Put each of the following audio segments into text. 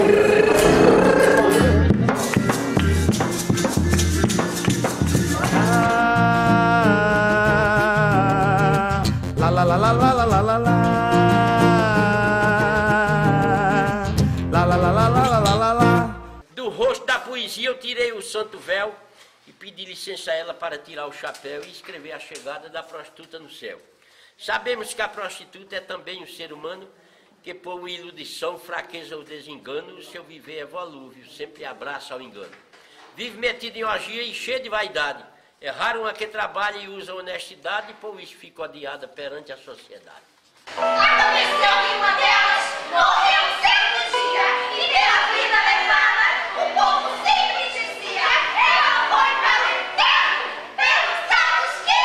Do rosto da poesia eu tirei o santo véu e pedi licença a ela para tirar o chapéu e escrever a chegada da prostituta no céu. Sabemos que a prostituta é também um ser humano que por iludição, fraqueza ou desengano, o seu viver é volúvel, sempre abraça ao engano. Vive metido em orgia e cheio de vaidade. É raro uma que trabalha e usa honestidade, por isso fica odiada perante a sociedade. Aconteceu que uma delas morreu um certo dia e pela vida levada, o povo sempre dizia: ela foi para o inferno pelos atos que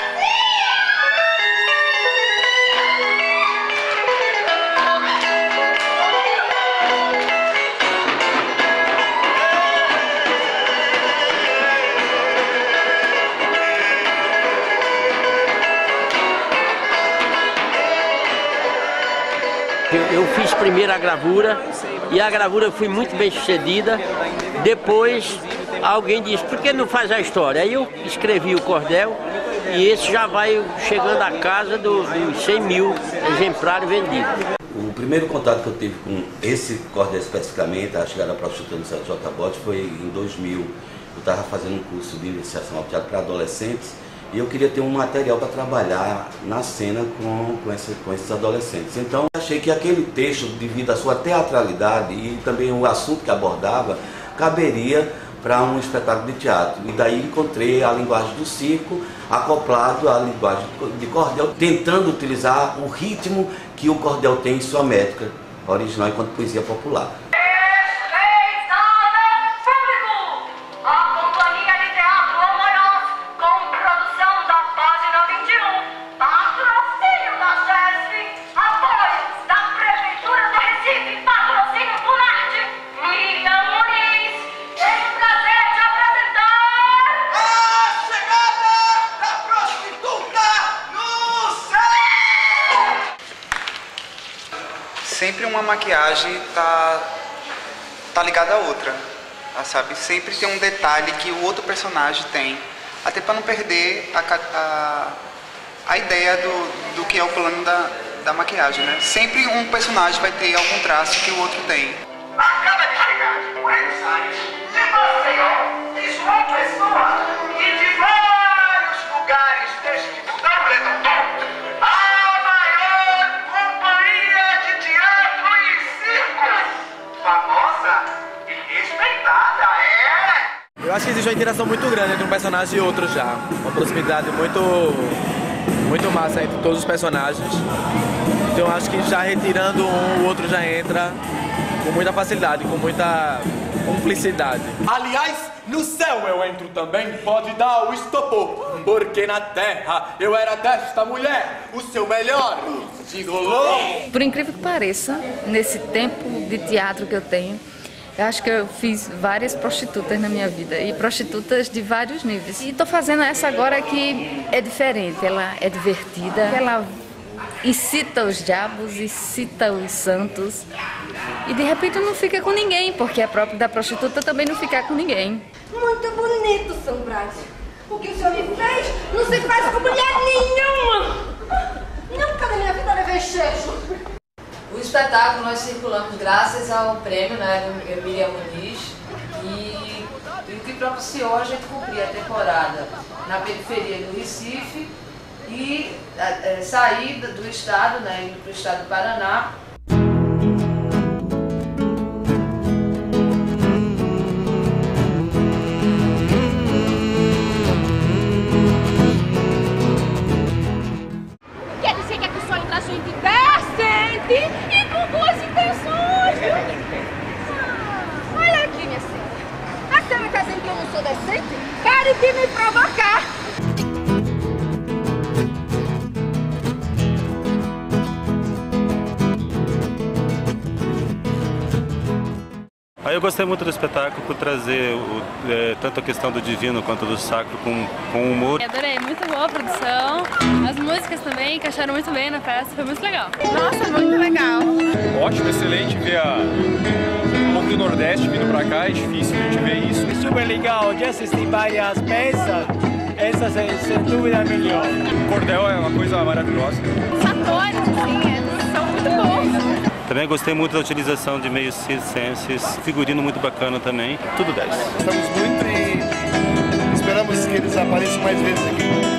Eu fiz primeiro a gravura e a gravura foi muito bem sucedida. Depois alguém disse, por que não faz a história? Aí eu escrevi o cordel e esse já vai chegando à casa dos 100 mil exemplares vendidos. O primeiro contato que eu tive com esse cordel especificamente, a chegada da prostituta no Centro J. Bote, foi em 2000. Eu estava fazendo um curso de iniciação ao teatro para adolescentes e eu queria ter um material para trabalhar na cena com esses adolescentes. Então achei que aquele texto, devido à sua teatralidade e também o assunto que abordava, caberia para um espetáculo de teatro. E daí encontrei a linguagem do circo acoplado à linguagem de cordel, tentando utilizar o ritmo que o cordel tem em sua métrica original enquanto poesia popular. Sempre uma maquiagem tá ligada à outra, sabe? Sempre tem um detalhe que o outro personagem tem, até para não perder a ideia do que é o plano da maquiagem, né? Sempre um personagem vai ter algum traço que o outro tem. Acaba de chegar de Buenos Aires, de Maceió, de João Pessoa e de vários lugares deste mundão redondo. A maior companhia de teatro e circo, famosa e respeitada, é... Eu acho que existe uma interação muito grande entre um personagem e outro já. Uma proximidade muito massa entre todos os personagens. Então eu acho que já retirando um, o outro já entra com muita facilidade, com muita cumplicidade. Aliás, no céu eu entro também, pode dar o estopor, porque na terra eu era desta mulher, o seu melhor gigolô. Por incrível que pareça, nesse tempo de teatro que eu tenho, eu acho que eu fiz várias prostitutas na minha vida, e prostitutas de vários níveis. E estou fazendo essa agora que é diferente, ela é divertida, ela incita os diabos, incita os santos, e de repente não fica com ninguém, porque a própria da prostituta também não fica com ninguém. Muito bonito, São Brás. O que o senhor me fez não se faz com mulher nenhuma. Nunca na minha vida levei chejo. O espetáculo nós circulamos graças ao prêmio, né, Miriam Muniz, e o que propiciou a gente cumprir a temporada na periferia do Recife e sair do estado, né, indo para o estado do Paraná. Quer dizer que aqui só entra gente decente e com boas intenções, viu? Olha aqui, minha senhora. A senhora está dizendo que eu não sou decente? Pare de me provocar. Eu gostei muito do espetáculo por trazer tanto a questão do divino quanto do sacro com humor. Adorei, muito boa a produção, as músicas também encaixaram muito bem na festa, foi muito legal. Nossa, muito legal. Ótimo, excelente ver a Nordeste vindo pra cá, é difícil a gente ver isso. É super legal de assistir várias peças, essa sem dúvida é melhor. O cordel é uma coisa maravilhosa. Os atores, assim, são muito bons. Também gostei muito da utilização de meios circenses, figurino muito bacana também, tudo 10. Gostamos muito e esperamos que eles apareçam mais vezes aqui.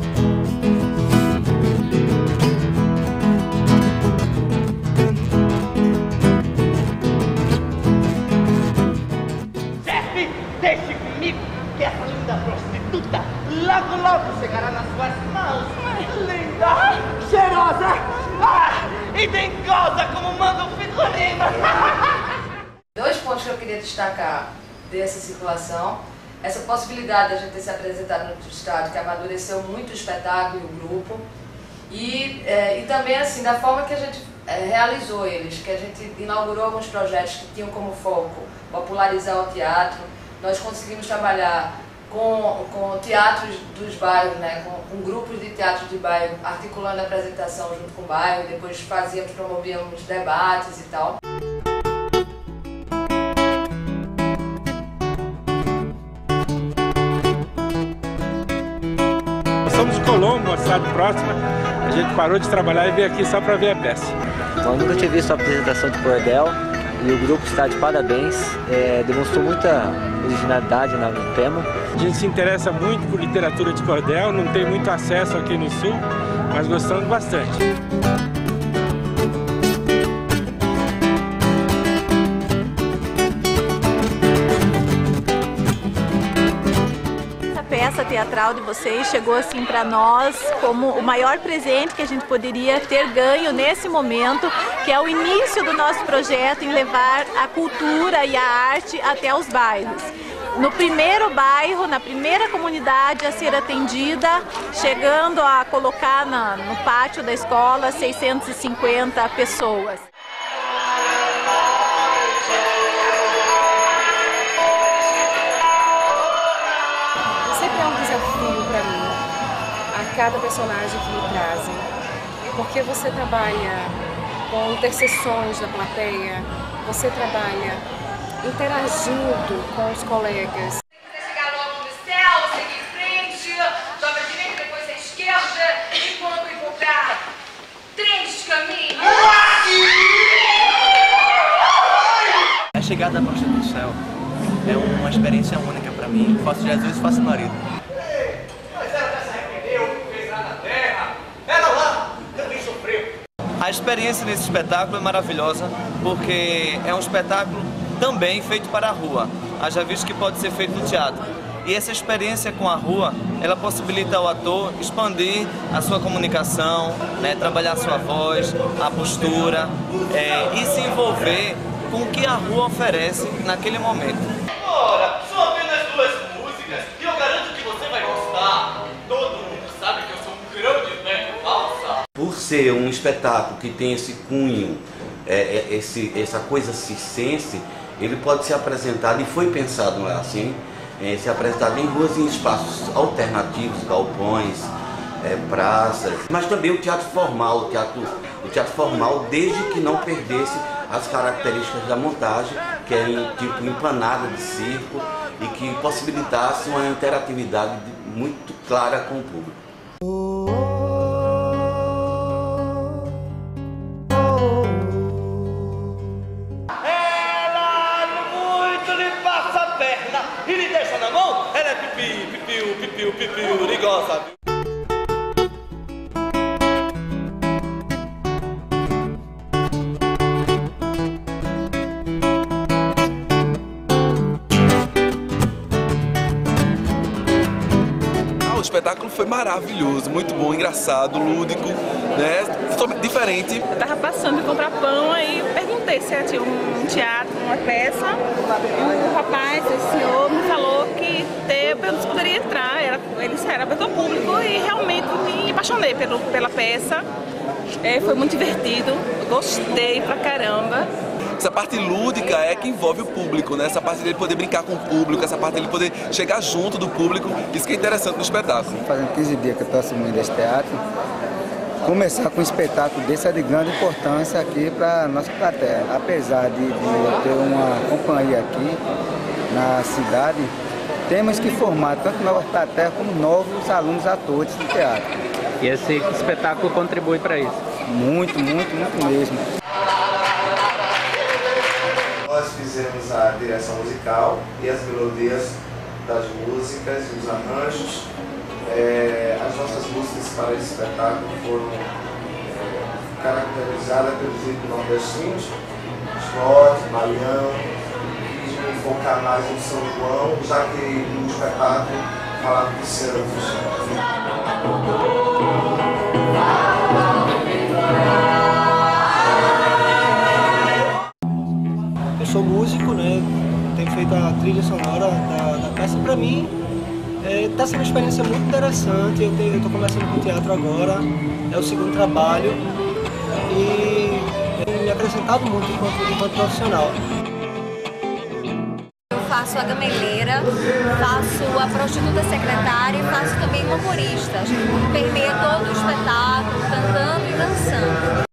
Deixe comigo que essa linda prostituta logo chegará nas suas mãos. Linda, cheirosa e dengosa como manda o figurino. 2 pontos que eu queria destacar dessa circulação. Essa possibilidade de a gente ter se apresentado no estado, que amadureceu muito o espetáculo e o grupo. E também assim, da forma que a gente realizou eles, que a gente inaugurou alguns projetos que tinham como foco popularizar o teatro. Nós conseguimos trabalhar com teatros dos bairros, né, com grupos de teatro de bairro, articulando a apresentação junto com o bairro, depois promovíamos debates e tal. Nós somos de Colombo, uma cidade próxima, a gente parou de trabalhar e veio aqui só para ver a peça. Eu nunca tinha visto a apresentação de cordel e o grupo está de parabéns, demonstrou muita originalidade no tema. A gente se interessa muito por literatura de cordel, não tem muito acesso aqui no Sul, mas gostamos bastante. Essa peça teatral de vocês chegou assim para nós como o maior presente que a gente poderia ter ganho nesse momento, que é o início do nosso projeto em levar a cultura e a arte até os bairros. No primeiro bairro, na primeira comunidade a ser atendida, chegando a colocar no pátio da escola 650 pessoas. Sempre é um desafio para mim, a cada personagem que me trazem, porque você trabalha com interseções da plateia, você trabalha interagindo com os colegas. Chegar logo no céu, seguir em frente, dobra a direita, depois a esquerda, e quando encontrar 3 caminhos. A chegada da Prostituta do Céu é uma experiência única para mim. Faço Jesus e faço marido. Mas ela já se arrependeu, fez lá na terra. Ela lá também sofreu. A experiência nesse espetáculo é maravilhosa, porque é um espetáculo também feito para a rua. Haja visto que pode ser feito no teatro. E essa experiência com a rua, ela possibilita ao ator expandir a sua comunicação, né, trabalhar a sua voz, a postura e se envolver com o que a rua oferece naquele momento. Ora, são apenas 2 músicas e eu garanto que você vai gostar. Todo mundo sabe que eu sou um grande velho valsa. Por ser um espetáculo que tem esse cunho, essa coisa circense, ele pode ser apresentado, e foi pensado assim, ser apresentado em ruas e em espaços alternativos, galpões, praças, mas também o teatro formal, o teatro formal desde que não perdesse as características da montagem, que é tipo emplanada de circo e que possibilitasse uma interatividade muito clara com o público. E lhe deixa na mão, ela é pipi, pipiu, pipiu, pipiu, e gosta. O espetáculo foi maravilhoso, muito bom, engraçado, lúdico, né? Totalmente diferente. Eu tava passando de comprar pão, aí perguntei se tinha um teatro, uma peça, e o rapaz, esse senhor, me falou que eu poderia entrar, ele era aberto ao público e realmente me apaixonei pela peça. Foi muito divertido, gostei pra caramba. Essa parte lúdica é que envolve o público, né? Essa parte dele poder brincar com o público, essa parte dele poder chegar junto do público, isso que é interessante no espetáculo. Fazem 15 dias que eu estou assumindo esse teatro Começar com um espetáculo desse é de grande importância aqui para a nossa plateia. Apesar de eu ter uma companhia aqui na cidade, temos que formar tanto novas plateias como novos alunos atores de teatro. E esse espetáculo contribui para isso? Muito, muito, muito mesmo. Nós fizemos a direção musical e as melodias das músicas e os arranjos. As nossas músicas para esse espetáculo foram caracterizadas pelos ritmos nordestinos, Esporte, Baião, quis me focar mais no São João, já que no espetáculo falava de Santos. Eu sou músico, né? Tenho feito a trilha sonora da peça. Para mim, está sendo uma experiência muito interessante. Eu estou começando com teatro agora, é o segundo trabalho e tem me acrescentado muito enquanto profissional. Eu faço a gameleira, faço a prostituta secretária e faço também uma humorista. A gente permeia todo o espetáculo, cantando e dançando.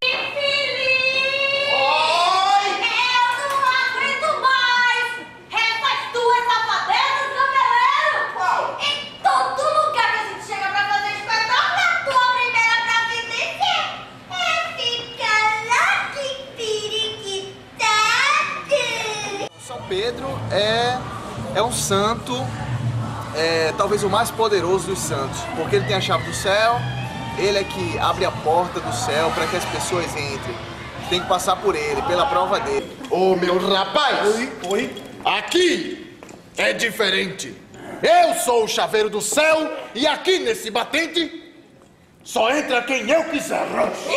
Pedro é um santo, talvez o mais poderoso dos santos, porque ele tem a chave do céu, ele é que abre a porta do céu para que as pessoas entrem. Tem que passar por ele, pela prova dele. Ô meu rapaz, aqui é diferente. Eu sou o chaveiro do céu e aqui nesse batente só entra quem eu quiser.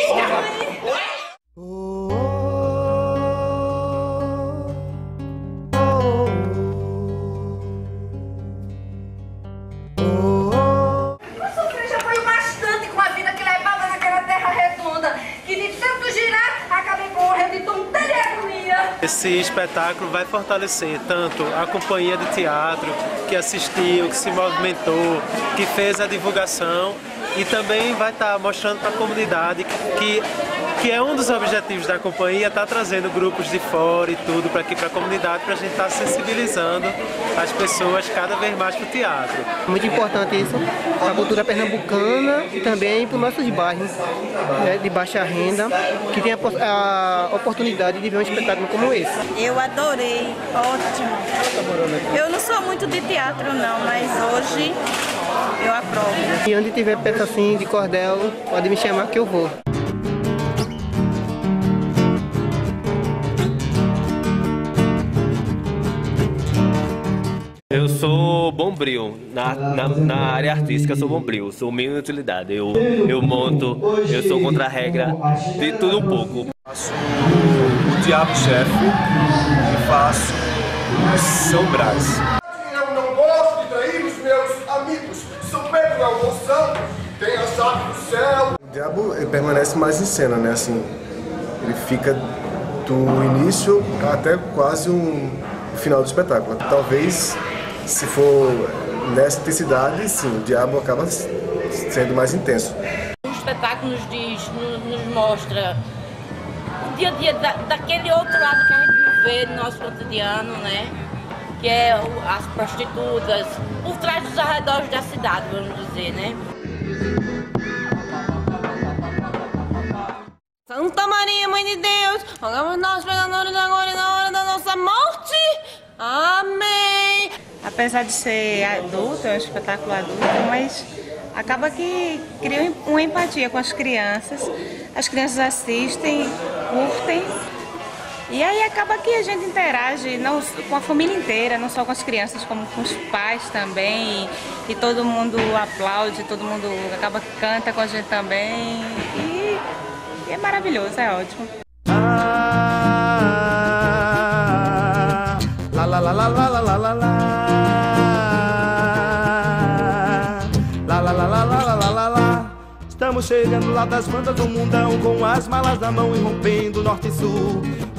Esse espetáculo vai fortalecer tanto a companhia de teatro que assistiu, que se movimentou, que fez a divulgação e também vai estar mostrando para a comunidade que é um dos objetivos da companhia, estar trazendo grupos de fora e tudo para aqui para a comunidade, para a gente estar sensibilizando as pessoas cada vez mais para o teatro. Muito importante isso para a cultura pernambucana e também para os nossos bairros, né, de baixa renda, que tem a oportunidade de ver um espetáculo como esse. Eu adorei, ótimo. Eu não sou muito de teatro não, mas hoje eu aprovo. E onde tiver peça assim de cordel, pode me chamar que eu vou. Eu sou bombril, na área artística eu sou bombril, sou meio de utilidade, eu monto, eu sou contra a regra, de tudo um pouco. Faço o Diabo-Chefe e faço São Brás. Eu não gosto de trair os meus amigos, São Pedro é o moção, tem a chave do céu. O Diabo ele permanece mais em cena, né, assim, ele fica do início até quase o final do espetáculo. Talvez, se for nessa intensidade, sim, o Diabo acaba sendo mais intenso. O espetáculo nos mostra o dia a dia daquele outro lado que a gente não vê no nosso cotidiano, né? Que é as prostitutas, por trás dos arredores da cidade, vamos dizer, né? Santa Maria, Mãe de Deus, rogamos nós pecadores agora e na hora da nossa morte. Amém. Apesar de ser adulto, é um espetáculo adulto, mas acaba que cria uma empatia com as crianças assistem, curtem, e aí acaba que a gente interage não, com a família inteira, não só com as crianças, como com os pais também, e todo mundo aplaude, todo mundo acaba que canta com a gente também, e é maravilhoso, é ótimo. La la la la la la la la la. La la la la la la la la. Estamos chegando lá das bandas do mundão, com as malas na mão e rompendo norte e sul.